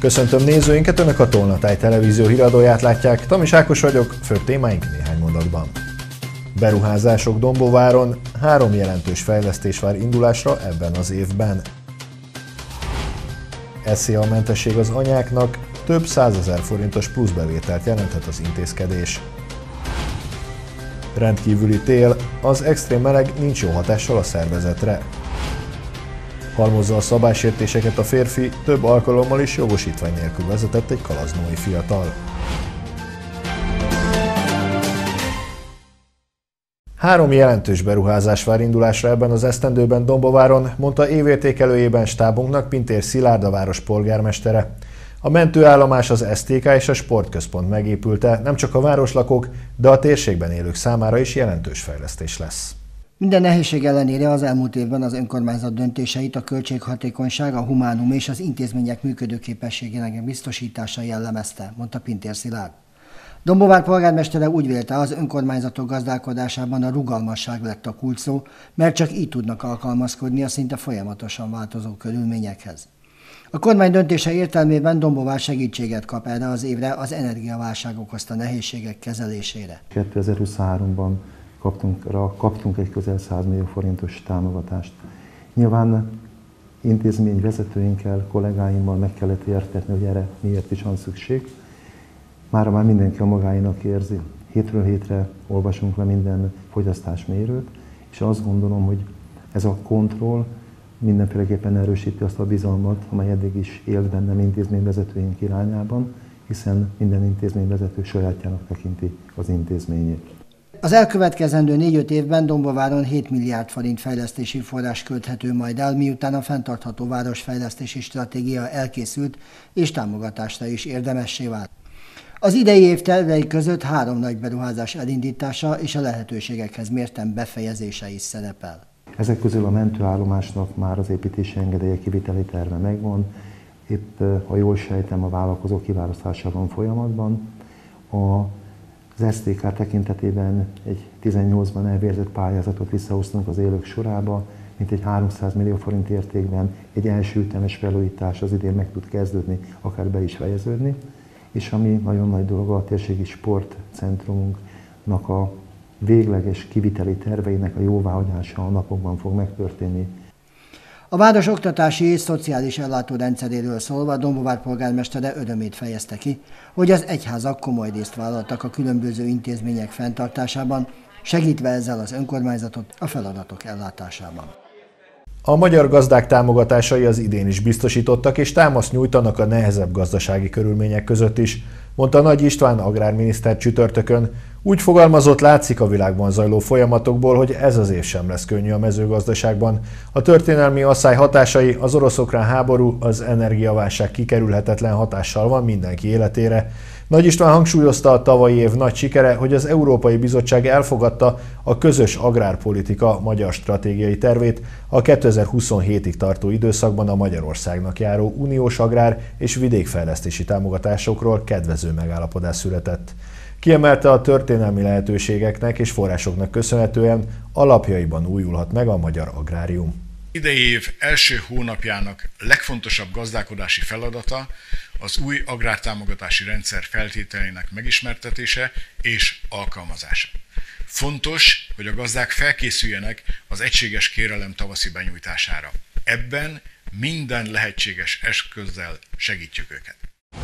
Köszöntöm nézőinket, Önök a Tolnatáj televízió híradóját látják. Tamis Ákos vagyok, főbb témáink néhány mondatban. Beruházások Dombováron, 3 jelentős fejlesztés vár indulásra ebben az évben. SZIA mentesség az anyáknak, több 100 000 forintos pluszbevételt jelenthet az intézkedés. Rendkívüli tél, az extrém meleg nincs jó hatással a szervezetre. Halmozza a szabálysértéseket a férfi, több alkalommal is jogosítvány nélkül vezetett egy kalaznói fiatal. 3 jelentős beruházás vár indulásra ebben az esztendőben Dombováron, mondta évértékelőjében stábunknak Pintér Szilárd, a város polgármestere. A mentőállomás, az STK és a sportközpont megépülte, nem csak a városlakók, de a térségben élők számára is jelentős fejlesztés lesz. Minden nehézség ellenére az elmúlt évben az önkormányzat döntéseit a költséghatékonyság, a humánum és az intézmények működőképességének biztosítása jellemezte, mondta Pintér Szilárd. Dombovár polgármestere úgy vélte, az önkormányzatok gazdálkodásában a rugalmasság lett a kulcsszó, mert csak így tudnak alkalmazkodni a szinte folyamatosan változó körülményekhez. A kormány döntése értelmében Dombovár segítséget kap erre az évre az energiaválság okozta nehézségek kezelésére. 2023-ban kaptunk egy közel 100 millió forintos támogatást. Nyilván intézményvezetőinkkel, kollégáimmal meg kellett értetni, hogy erre miért is van szükség. Mára már mindenki a magáinak érzi. Hétről hétre olvasunk le minden fogyasztásmérőt, és azt gondolom, hogy ez a kontroll mindenféleképpen erősíti azt a bizalmat, amely eddig is élt bennem intézményvezetőink irányában, hiszen minden intézményvezető sajátjának tekinti az intézményét. Az elkövetkezendő 4-5 évben Dombováron 7 milliárd forint fejlesztési forrás költhető majd el, miután a fenntartható városfejlesztési stratégia elkészült és támogatásra is érdemessé vált. Az idei év tervei között 3 nagy beruházás elindítása és a lehetőségekhez mérten befejezése is szerepel. Ezek közül a mentőállomásnak már az építési engedélye kiviteli terve megvan, épp ha jól sejtem, a vállalkozó kiválasztása van folyamatban. Az STK tekintetében egy 18-ban elvérzett pályázatot visszahoztunk az élők sorába, mint egy 300 millió forint értékben egy első ütemes felújítás az idén meg tud kezdődni, akár be is fejeződni. És ami nagyon nagy dolog, a térségi sportcentrumunknak a végleges kiviteli terveinek a jóváhagyása a napokban fog megtörténni. A város oktatási és szociális ellátórendszeréről szólva Dombovár polgármestere örömét fejezte ki, hogy az egyházak komoly részt vállaltak a különböző intézmények fenntartásában, segítve ezzel az önkormányzatot a feladatok ellátásában. A magyar gazdák támogatásai az idén is biztosítottak és támaszt nyújtanak a nehezebb gazdasági körülmények között is, mondta Nagy István agrárminiszter csütörtökön. Úgy fogalmazott, látszik a világban zajló folyamatokból, hogy ez az év sem lesz könnyű a mezőgazdaságban. A történelmi asszály hatásai, az orosz-ukrán háború, az energiaválság kikerülhetetlen hatással van mindenki életére. Nagy István hangsúlyozta, a tavalyi év nagy sikere, hogy az Európai Bizottság elfogadta a közös agrárpolitika magyar stratégiai tervét, a 2027-ig tartó időszakban a Magyarországnak járó uniós agrár és vidékfejlesztési támogatásokról kedvező megállapodás született. Kiemelte, a történelmi lehetőségeknek és forrásoknak köszönhetően alapjaiban újulhat meg a magyar agrárium. Idei év első hónapjának legfontosabb gazdálkodási feladata az új agrártámogatási rendszer feltételeinek megismertetése és alkalmazása. Fontos, hogy a gazdák felkészüljenek az egységes kérelem tavaszi benyújtására. Ebben minden lehetséges eszközzel segítjük őket.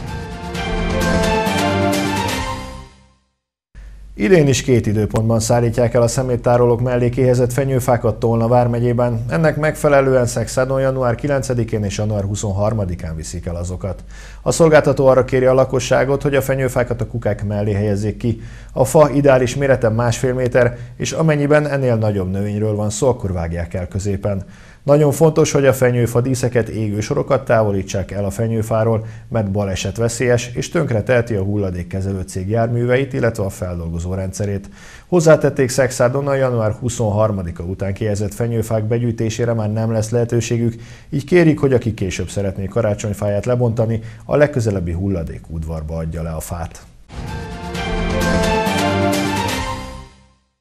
Idén is 2 időpontban szállítják el a szeméttárolók mellé kihelyezett fenyőfákat Tolna vármegyében. Ennek megfelelően Szekszádon január 9-én és január 23-án viszik el azokat. A szolgáltató arra kéri a lakosságot, hogy a fenyőfákat a kukák mellé helyezzék ki. A fa ideális mérete 1,5 méter, és amennyiben ennél nagyobb növényről van szó, akkor vágják el középen. Nagyon fontos, hogy a fenyőfa díszeket, égő sorokat távolítsák el a fenyőfáról, mert balesetveszélyes és tönkreteheti a hulladékkezelő cég járműveit, illetve a feldolgozó rendszerét. Hozzátették, Szekszádon a január 23-a után kihelyezett fenyőfák begyűjtésére már nem lesz lehetőségük, így kérik, hogy aki később szeretné karácsonyfáját lebontani, a legközelebbi hulladékudvarba adja le a fát.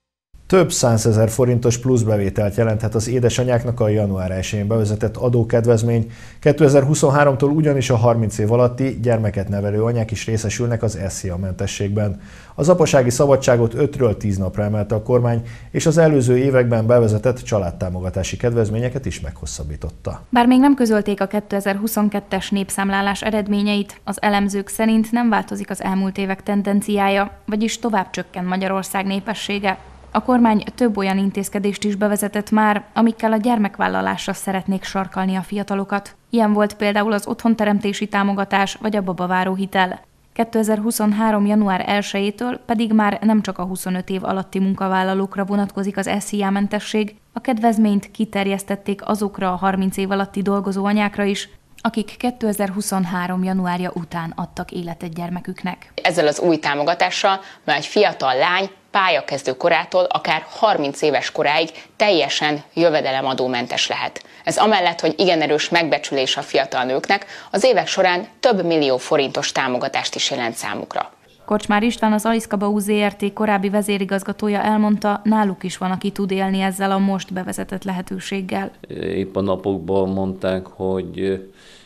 Több 100 000 forintos pluszbevételt jelenthet az édesanyáknak a január 1-én bevezetett adókedvezmény. 2023-tól ugyanis a 30 év alatti gyermeket nevelő anyák is részesülnek az SZIA-mentességben. Az apasági szabadságot 5-ről 10 napra emelte a kormány, és az előző években bevezetett családtámogatási kedvezményeket is meghosszabbította. Bár még nem közölték a 2022-es népszámlálás eredményeit, az elemzők szerint nem változik az elmúlt évek tendenciája, vagyis tovább csökken Magyarország népessége. A kormány több olyan intézkedést is bevezetett már, amikkel a gyermekvállalásra szeretnék sarkalni a fiatalokat. Ilyen volt például az otthonteremtési támogatás vagy a babaváró hitel. 2023. január 1-től pedig már nem csak a 25 év alatti munkavállalókra vonatkozik az SZIA-mentesség, a kedvezményt kiterjesztették azokra a 30 év alatti dolgozó anyákra is, akik 2023. januárja után adtak életet gyermeküknek. Ezzel az új támogatással már egy fiatal lány pályakezdő korától akár 30 éves koráig teljesen jövedelemadómentes lehet. Ez amellett, hogy igen erős megbecsülés a fiatal nőknek, az évek során több millió forintos támogatást is jelent számukra. Korcsmár István, az Aliszka Bau ZRT korábbi vezérigazgatója elmondta, náluk is van, aki tud élni ezzel a most bevezetett lehetőséggel. Épp a napokban mondták, hogy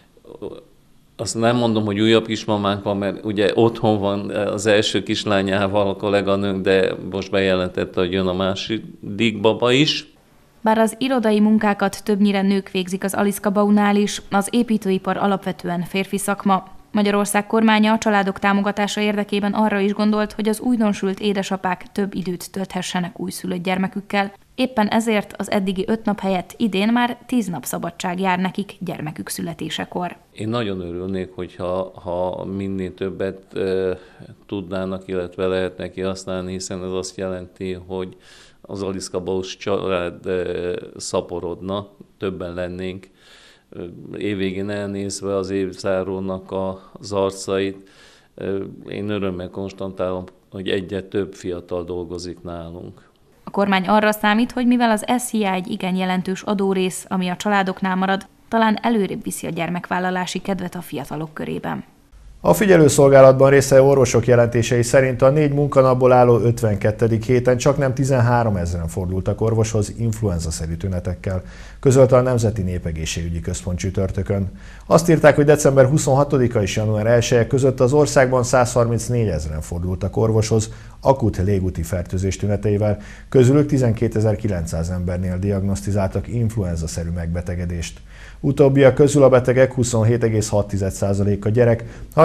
azt nem mondom, hogy újabb kismamánk van, mert ugye otthon van az első kislányával a kolléganőnk, de most bejelentette, hogy jön a második baba is. Bár az irodai munkákat többnyire nők végzik az Aliszka Baunál is, az építőipar alapvetően férfi szakma. Magyarország kormánya a családok támogatása érdekében arra is gondolt, hogy az újdonsült édesapák több időt tölthessenek újszülött gyermekükkel. Éppen ezért az eddigi 5 nap helyett idén már 10 nap szabadság jár nekik gyermekük születésekor. Én nagyon örülnék, hogyha minél többet tudnának, illetve lehetnek kihasználni, hiszen ez azt jelenti, hogy az Aliszka Baus család szaporodna, többen lennénk. Évvégén elnézve az évzárónak az arcait, én örömmel konstatálom, hogy egyre több fiatal dolgozik nálunk. A kormány arra számít, hogy mivel az SZIA egy igen jelentős adórész, ami a családoknál marad, talán előrébb viszi a gyermekvállalási kedvet a fiatalok körében. A figyelőszolgálatban résztvevő orvosok jelentései szerint a 4 munkanapból álló 52. héten csaknem 13 000-en fordultak orvoshoz influenza-szerű tünetekkel, közölte a Nemzeti Népegészségügyi Központ csütörtökön. Azt írták, hogy december 26-a és január 1-e között az országban 134 000-en fordultak orvoshoz akut légúti fertőzés tüneteivel, közülük 12 900 embernél diagnosztizáltak influenza-szerű megbetegedést. Utóbbiak közül a betegek 27,6%-a gyerek,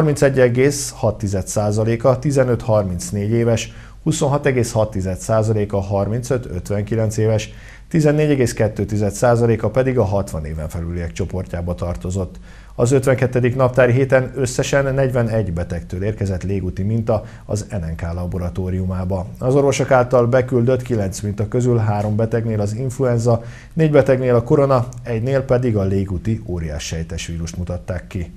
31,6%-a 15-34 éves, 26,6%-a 35-59 éves, 14,2%-a pedig a 60 éven felüliek csoportjába tartozott. Az 52. naptári héten összesen 41 betegtől érkezett légúti minta az NNK laboratóriumába. Az orvosok által beküldött 9 minta közül 3 betegnél az influenza, 4 betegnél a korona, 1-nél pedig a légúti óriássejtes vírust mutatták ki.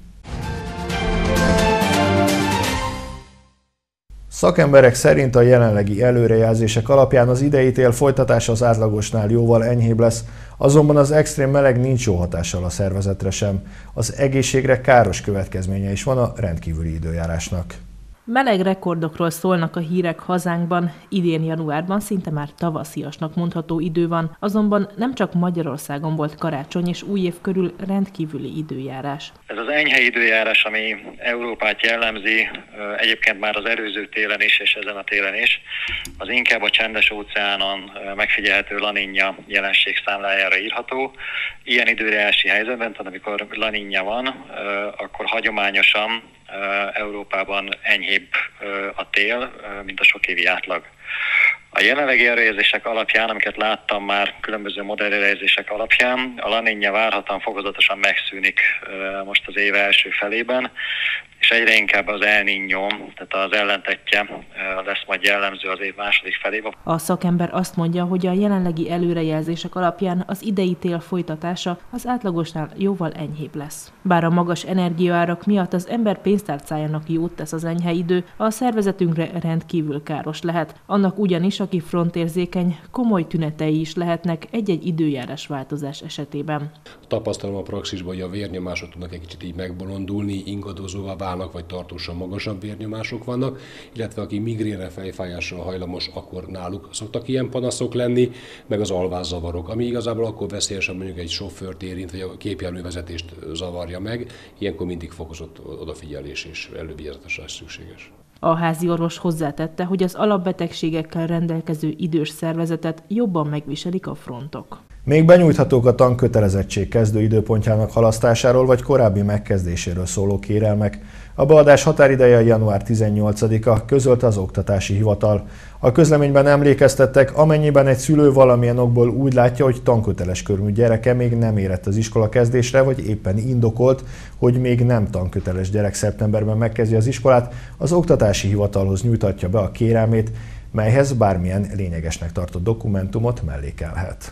Szakemberek szerint a jelenlegi előrejelzések alapján az idei tél folytatása az átlagosnál jóval enyhébb lesz, azonban az extrém meleg nincs jó hatással a szervezetre sem. Az egészségre káros következménye is van a rendkívüli időjárásnak. Meleg rekordokról szólnak a hírek hazánkban. Idén januárban szinte már tavasziasnak mondható idő van, azonban nem csak Magyarországon volt karácsony és új év körül rendkívüli időjárás. Ez az enyhe időjárás, ami Európát jellemzi, egyébként már az előző télen is és ezen a télen is, az inkább a Csendes-óceánon megfigyelhető La Niña jelenség számlájára írható. Ilyen időjárási helyzetben, tehát amikor La Niña van, akkor hagyományosan Európában enyhébb a tél, mint a sokévi átlag. A jelenlegi előrejelzések alapján, amiket láttam már különböző modelljelzések alapján, a La Niña várhatóan fokozatosan megszűnik most az év első felében, és egyre inkább az El Niño, tehát az ellentetje lesz majd jellemző az év második felében. A szakember azt mondja, hogy a jelenlegi előrejelzések alapján az idei tél folytatása az átlagosnál jóval enyhébb lesz. Bár a magas energiaárak miatt az ember pénztárcájának jót tesz az enyhe idő, a szervezetünkre rendkívül káros lehet. Annak ugyanis, aki frontérzékeny, komoly tünetei is lehetnek egy-egy időjárás változás esetében. Tapasztalom a praxisban, hogy a vérnyomások tudnak egy kicsit így megbolondulni, ingadozóvá válnak, vagy tartósan magasabb vérnyomások vannak, illetve aki migrén migrénre, fejfájásra hajlamos, akkor náluk szoktak ilyen panaszok lenni, meg az alvászavarok, ami igazából akkor veszélyesebb, mondjuk egy sofőrt érint, vagy a gépjárművezetést zavarja meg, ilyenkor mindig fokozott odafigyelés és elővigyázatosság szükséges. A házi orvos hozzátette, hogy az alapbetegségekkel rendelkező idős szervezetet jobban megviselik a frontok. Még benyújthatók a tankötelezettség kezdő időpontjának halasztásáról vagy korábbi megkezdéséről szóló kérelmek. A beadás határideje január 18-a, közölte az Oktatási Hivatal. A közleményben emlékeztettek, amennyiben egy szülő valamilyen okból úgy látja, hogy tanköteles körű gyereke még nem érett az iskola kezdésre, vagy éppen indokolt, hogy még nem tanköteles gyerek szeptemberben megkezdi az iskolát, az Oktatási Hivatalhoz nyújtatja be a kérelmét, melyhez bármilyen lényegesnek tartott dokumentumot mellékelhet.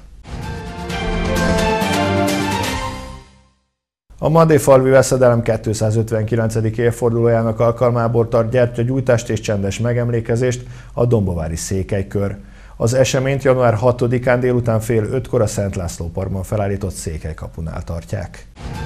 A Madéfalvi Veszedelem 259. évfordulójának alkalmából tart gyertyagyújtást és csendes megemlékezést a Dombovári Székelykör. Az eseményt január 6-án délután fél 5-kor a Szent László Parkban felállított Székelykapunál tartják.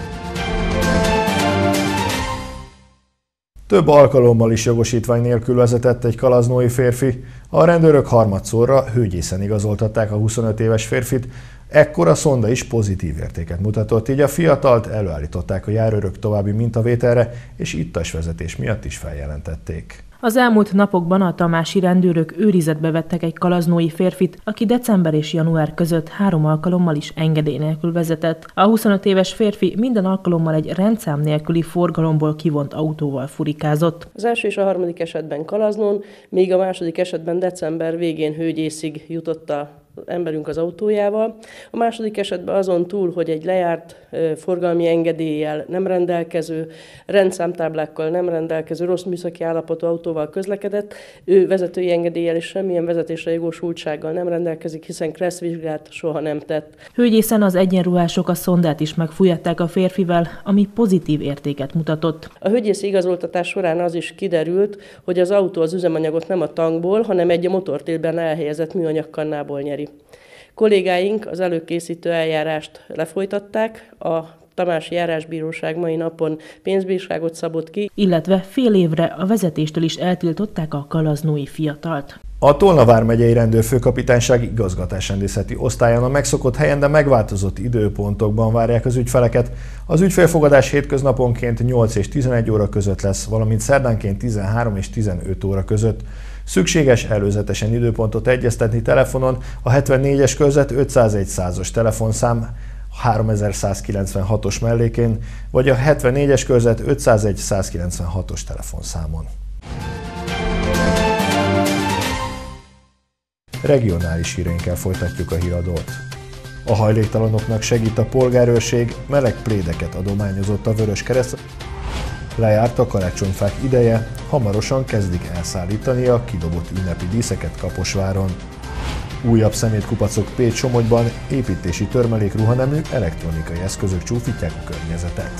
Több alkalommal is jogosítvány nélkül vezetett egy kalaznói férfi. A rendőrök harmadszorra hőgyészen igazoltatták a 25 éves férfit, ekkor a szonda is pozitív értéket mutatott, így a fiatalt előállították a járőrök további mintavételre, és ittas vezetés miatt is feljelentették. Az elmúlt napokban a tamási rendőrök őrizetbe vettek egy kalaznói férfit, aki december és január között 3 alkalommal is engedély nélkül vezetett. A 25 éves férfi minden alkalommal egy rendszám nélküli forgalomból kivont autóval furikázott. Az első és a harmadik esetben Kalaznón, míg a második esetben december végén Hőgyészig jutott a emberünk az autójával. A második esetben azon túl, hogy egy lejárt forgalmi engedéllyel nem rendelkező, rendszámtáblákkal nem rendelkező, rossz műszaki állapotú autóval közlekedett, ő vezetői engedéllyel és semmilyen vezetésre jogosultsággal nem rendelkezik, hiszen kresszvizsgát soha nem tett. Hőgyészen az egyenruhások a szondát is megfújatták a férfivel, ami pozitív értéket mutatott. A hőgyészi igazoltatás során az is kiderült, hogy az autó az üzemanyagot nem a tankból, hanem egy a motortélben elhelyezett műanyagkannából nyeri. Kollégáink az előkészítő eljárást lefolytatták, a tamási járásbíróság mai napon pénzbírságot szabott ki, illetve fél évre a vezetéstől is eltiltották a kalaznói fiatalt. A Tolna vármegyei rendőrfőkapitányság igazgatásrendészeti osztályán a megszokott helyen, de megváltozott időpontokban várják az ügyfeleket. Az ügyfélfogadás hétköznaponként 8 és 11 óra között lesz, valamint szerdánként 13 és 15 óra között. Szükséges előzetesen időpontot egyeztetni telefonon a 74-es körzet 501-100-os telefonszám 3196-os mellékén, vagy a 74-es körzet 501-196-os telefonszámon. Regionális híreinkkel folytatjuk a híradót. A hajléktalanoknak segít a polgárőrség, meleg plédeket adományozott a Vöröskereszt. Lejárt a karácsonyfák ideje, hamarosan kezdik elszállítani a kidobott ünnepi díszeket Kaposváron. Újabb szemétkupacok Pécs-Somogyban, építési törmelékruhanemű elektronikai eszközök csúfítják a környezetet.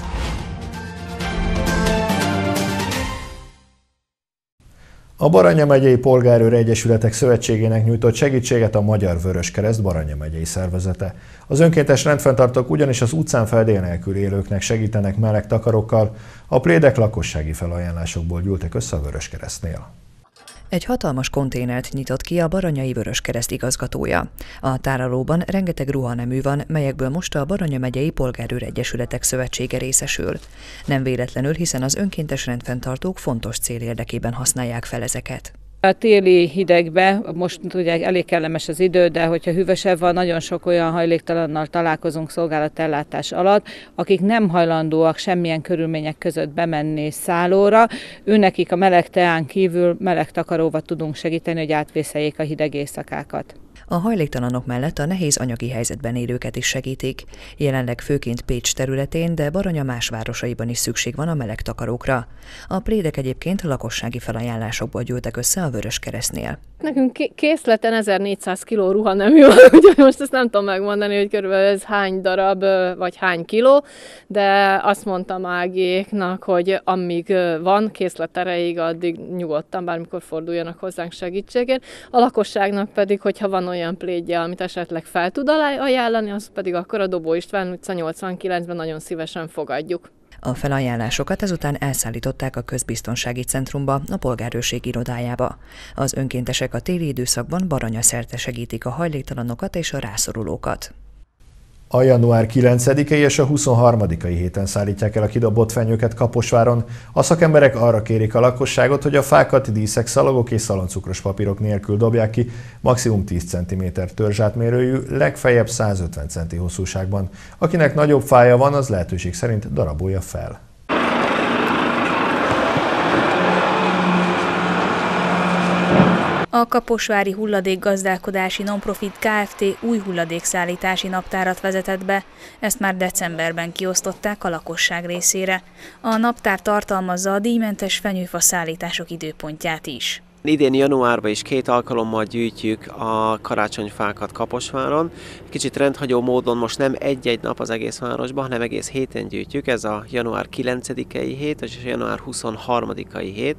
A Baranya megyei Polgárőr Egyesületek Szövetségének nyújtott segítséget a Magyar Vöröskereszt Baranya megyei szervezete. Az önkéntes rendfenntartók ugyanis az utcán fedél nélkül élőknek segítenek meleg takarókkal, a plédek lakossági felajánlásokból gyűltek össze a Vöröskeresztnél. Egy hatalmas konténert nyitott ki a Baranyai Vöröskereszt igazgatója. A tárolóban rengeteg ruhanemű van, melyekből most a Baranya megyei Polgárőr Egyesületek Szövetsége részesül. Nem véletlenül, hiszen az önkéntes rendfenntartók fontos cél érdekében használják fel ezeket. A téli hidegben, most ugye elég kellemes az idő, de hogyha hűvösebb van, nagyon sok olyan hajléktalannal találkozunk szolgálatellátás alatt, akik nem hajlandóak semmilyen körülmények között bemenni szállóra. Őnekik a meleg teán kívül meleg takaróval tudunk segíteni, hogy átvészeljék a hideg éjszakákat. A hajléktalanok mellett a nehéz anyagi helyzetben élőket is segítik. Jelenleg főként Pécs területén, de Baranya más városaiban is szükség van a meleg takarókra. A plédek egyébként lakossági felajánlásokból gyűltek össze a Vöröskeresztnél. Nekünk készleten 1400 kg ruhanemű van, úgyhogy most ezt nem tudom megmondani, hogy körülbelül ez hány darab vagy hány kiló, de azt mondtam Ágiéknak, hogy amíg van készlet erejéig, addig nyugodtan bármikor forduljanak hozzánk segítségért. A lakosságnak pedig, hogyha van olyan plédje, amit esetleg fel tud ajánlani, az pedig akkor a Dobó István utca 89-ben nagyon szívesen fogadjuk. A felajánlásokat ezután elszállították a Közbiztonsági Centrumba, a polgárőrség irodájába. Az önkéntesek a téli időszakban Baranya szerte segítik a hajléktalanokat és a rászorulókat. A január 9-i és a 23-ai héten szállítják el a kidobott fenyőket Kaposváron. A szakemberek arra kérik a lakosságot, hogy a fákat díszek, szalagok és szaloncukros papírok nélkül dobják ki, maximum 10 cm törzsátmérőjű, legfeljebb 150 cm hosszúságban. Akinek nagyobb fája van, az lehetőség szerint darabolja fel. A kaposvári hulladékgazdálkodási nonprofit Kft. Új hulladékszállítási naptárat vezetett be, ezt már decemberben kiosztották a lakosság részére. A naptár tartalmazza a díjmentes fenyőfa szállítások időpontját is. Idén januárban is 2 alkalommal gyűjtjük a karácsonyfákat Kaposváron. Kicsit rendhagyó módon most nem egy-egy nap az egész városban, hanem egész héten gyűjtjük. Ez a január 9-i hét és a január 23-ai hét.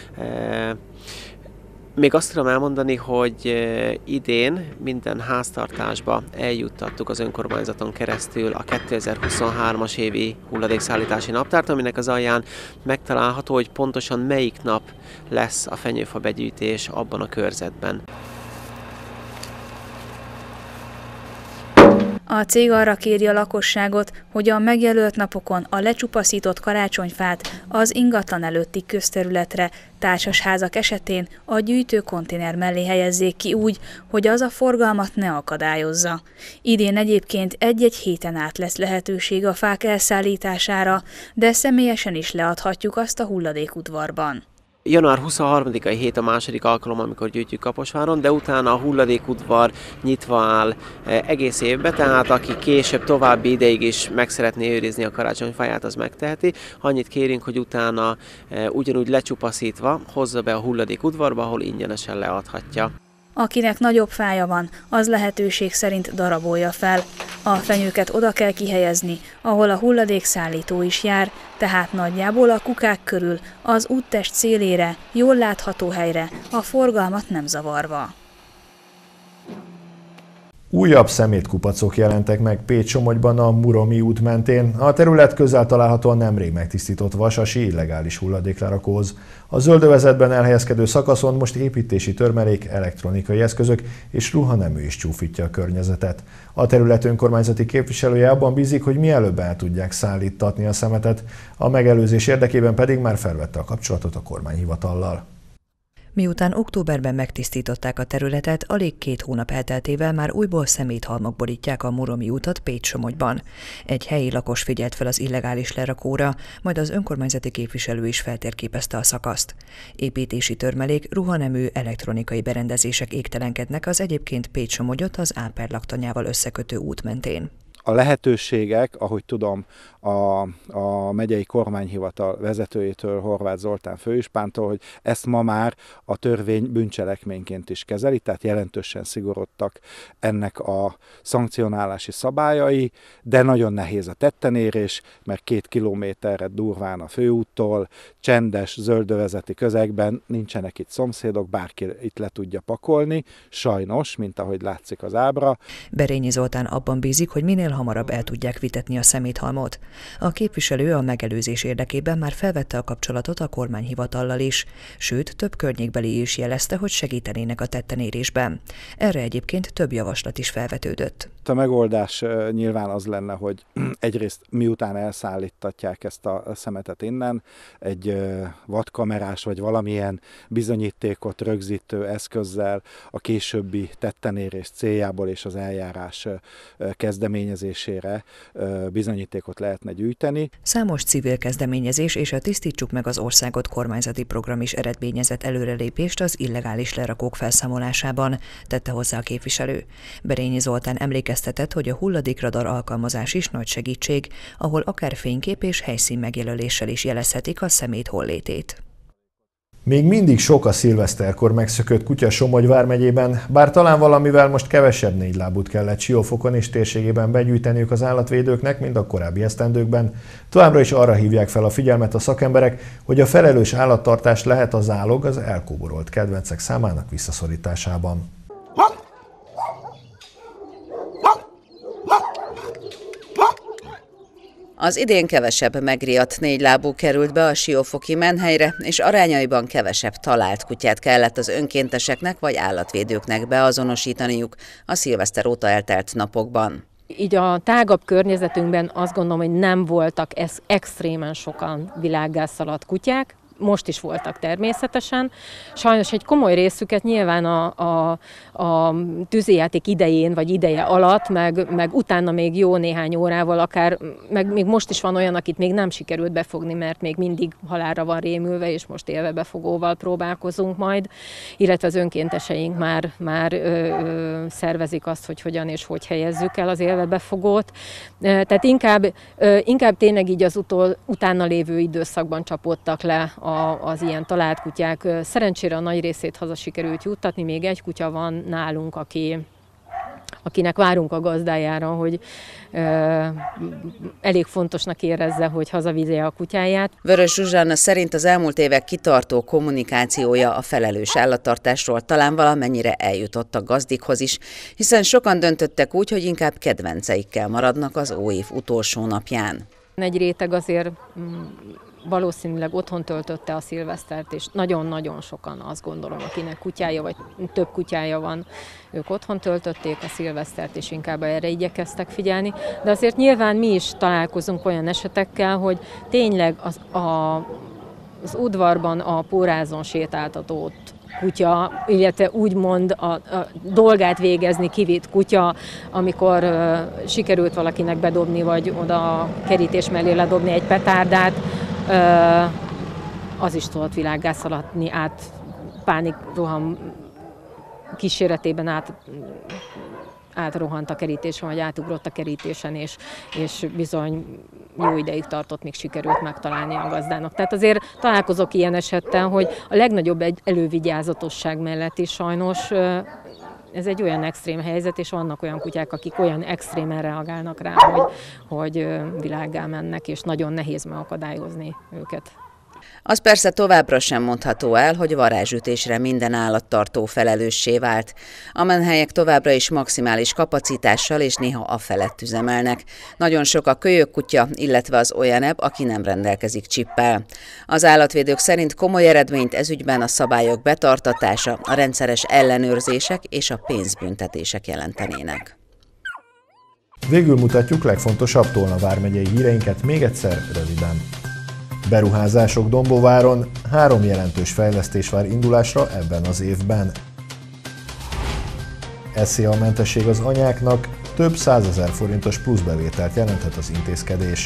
Még azt tudom elmondani, hogy idén minden háztartásba eljuttattuk az önkormányzaton keresztül a 2023-as évi hulladékszállítási naptárt, aminek az alján megtalálható, hogy pontosan melyik nap lesz a fenyőfa begyűjtés abban a körzetben. A cég arra kéri a lakosságot, hogy a megjelölt napokon a lecsupaszított karácsonyfát az ingatlan előtti közterületre, társasházak esetén a gyűjtőkonténer mellé helyezzék ki úgy, hogy az a forgalmat ne akadályozza. Idén egyébként egy-egy héten át lesz lehetőség a fák elszállítására, de személyesen is leadhatjuk azt a hulladékudvarban. Január 23-ai hét a második alkalom, amikor gyűjtjük Kaposváron, de utána a hulladékudvar nyitva áll egész évben, tehát aki később további ideig is meg szeretné őrizni a karácsonyfáját, az megteheti. Annyit kérünk, hogy utána ugyanúgy lecsupaszítva hozza be a hulladékudvarba, ahol ingyenesen leadhatja. Akinek nagyobb fája van, az lehetőség szerint darabolja fel. A fenyőket oda kell kihelyezni, ahol a hulladékszállító is jár, tehát nagyjából a kukák körül, az úttest szélére, jól látható helyre, a forgalmat nem zavarva. Újabb szemétkupacok jelentek meg Pécs-Somogyban a Muromi út mentén. A terület közel található a nemrég megtisztított vasasi illegális hulladéklerakóhoz. A zöldövezetben elhelyezkedő szakaszon most építési törmelék, elektronikai eszközök és ruhanemű is csúfítja a környezetet. A terület önkormányzati képviselője abban bízik, hogy mielőbb el tudják szállíttatni a szemetet, a megelőzés érdekében pedig már felvette a kapcsolatot a kormányhivatallal. Miután októberben megtisztították a területet, alig 2 hónap elteltével már újból szeméthalmok borítják a Muromi utat Pécs-Somogyban. Egy helyi lakos figyelt fel az illegális lerakóra, majd az önkormányzati képviselő is feltérképezte a szakaszt. Építési törmelék, ruhanemű, elektronikai berendezések égtelenkednek az egyébként Pécs-Somogyot az Áper laktanyával összekötő út mentén. A lehetőségek, ahogy tudom, a megyei kormányhivatal vezetőjétől, Horváth Zoltán főispántól, hogy ezt ma már a törvény bűncselekményként is kezeli, tehát jelentősen szigorodtak ennek a szankcionálási szabályai, de nagyon nehéz a tettenérés, mert 2 kilométerre durván a főúttól, csendes, zöldövezeti közegben nincsenek itt szomszédok, bárki itt le tudja pakolni, sajnos, mint ahogy látszik az ábra. Berényi Zoltán abban bízik, hogy minél hamarabb el tudják vitetni a szeméthalmot. A képviselő a megelőzés érdekében már felvette a kapcsolatot a kormányhivatallal is, sőt, több környékbeli is jelezte, hogy segítenének a tettenérésben. Erre egyébként több javaslat is felvetődött. A megoldás nyilván az lenne, hogy egyrészt miután elszállítatják ezt a szemetet innen, egy vadkamerás vagy valamilyen bizonyítékot rögzítő eszközzel a későbbi tettenérés céljából és az eljárás kezdeményezésére bizonyítékot lehetne gyűjteni. Számos civil kezdeményezés és a Tisztítsuk meg az országot kormányzati program is eredményezett előrelépést az illegális lerakók felszámolásában, tette hozzá a képviselő. Berényi Zoltán emlékeztetett, hogy a hulladékradar alkalmazás is nagy segítség, ahol akár fénykép és helyszín megjelöléssel is jelezhetik a szemét hollétét. Még mindig sok a szilveszterkor megszökött kutya Somogy vármegyében, bár talán valamivel most kevesebb négylábút kellett Siófokon és térségében begyűjteniük az állatvédőknek, mint a korábbi esztendőkben. Továbbra is arra hívják fel a figyelmet a szakemberek, hogy a felelős állattartás lehet a zálog az elkóborolt kedvencek számának visszaszorításában. Az idén kevesebb megriadt négylábú került be a Siófoki menhelyre, és arányaiban kevesebb talált kutyát kellett az önkénteseknek vagy állatvédőknek beazonosítaniuk a szilveszter óta eltelt napokban. Így a tágabb környezetünkben azt gondolom, hogy nem voltak extrémen sokan világgá szaladt kutyák. Most is voltak természetesen. Sajnos egy komoly részüket nyilván a tűzijáték idején vagy ideje alatt, meg utána még jó néhány órával, akár meg még most is van olyan, akit még nem sikerült befogni, mert még mindig halálra van rémülve, és most élvebefogóval próbálkozunk majd, illetve az önkénteseink már szervezik azt, hogy hogyan és hogy helyezzük el az élvebefogót. Tehát inkább tényleg így az utána lévő időszakban csapódtak le az ilyen talált kutyák. Szerencsére a nagy részét haza sikerült juttatni, még egy kutya van nálunk, akinek várunk a gazdájára, hogy elég fontosnak érezze, hogy hazavigye a kutyáját. Vörös Zsuzsanna szerint az elmúlt évek kitartó kommunikációja a felelős állattartásról talán valamennyire eljutott a gazdikhoz is, hiszen sokan döntöttek úgy, hogy inkább kedvenceikkel maradnak az óév utolsó napján. Egy réteg azért valószínűleg otthon töltötte a szilvesztert, és nagyon-nagyon sokan, azt gondolom, akinek kutyája vagy több kutyája van, ők otthon töltötték a szilvesztert, és inkább erre igyekeztek figyelni. De azért nyilván mi is találkozunk olyan esetekkel, hogy tényleg az udvarban a pórázon sétáltatott kutya, illetve úgymond a dolgát végezni kivitt kutya, amikor sikerült valakinek bedobni, vagy oda a kerítés mellé ledobni egy petárdát, az is tudott világgá szaladni, pánikroham kíséretében átrohant a kerítésen, vagy átugrott a kerítésen, és bizony jó ideig tartott, míg sikerült megtalálni a gazdának. Tehát azért találkozok ilyen esettel, hogy a legnagyobb elővigyázatosság mellett is sajnos ez egy olyan extrém helyzet, és vannak olyan kutyák, akik olyan extrémen reagálnak rá, hogy világgá mennek, és nagyon nehéz megakadályozni őket. Az persze továbbra sem mondható el, hogy varázsütésre minden állattartó felelőssé vált. A menhelyek továbbra is maximális kapacitással és néha afelett üzemelnek. Nagyon sok a kölyökkutya, illetve az olyanebb, aki nem rendelkezik csippel. Az állatvédők szerint komoly eredményt ezügyben a szabályok betartatása, a rendszeres ellenőrzések és a pénzbüntetések jelentenének. Végül mutatjuk legfontosabb Tolna vármegyei híreinket még egyszer röviden. Beruházások Dombóváron, 3 jelentős fejlesztés vár indulásra ebben az évben. SZIA mentesség az anyáknak, több 100 000 forintos pluszbevételt jelenthet az intézkedés.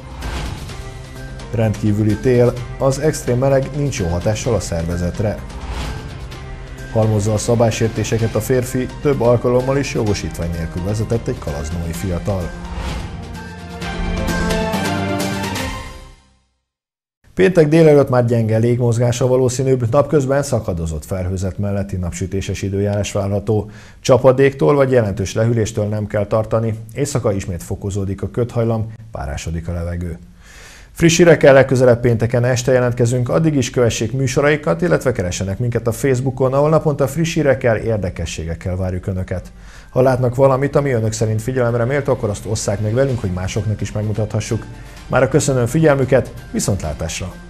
Rendkívüli tél, az extrém meleg nincs jó hatással a szervezetre. Halmozza a szabálysértéseket a férfi, több alkalommal is jogosítvány nélkül vezetett egy kalaznói fiatal. Péntek délelőtt már gyenge légmozgása valószínűbb, napközben szakadozott felhőzet melletti napsütéses időjárás várható. Csapadéktól vagy jelentős lehűléstől nem kell tartani, éjszaka ismét fokozódik a ködhajlam, párásodik a levegő. Friss hírekkel legközelebb pénteken este jelentkezünk, addig is kövessék műsoraikat, illetve keressenek minket a Facebookon, ahol naponta friss hírekkel, érdekességekkel várjuk Önöket. Ha látnak valamit, ami Önök szerint figyelemre méltó, akkor azt osszák meg velünk, hogy másoknak is megmutathassuk. Mára köszönöm figyelmüket, viszontlátásra!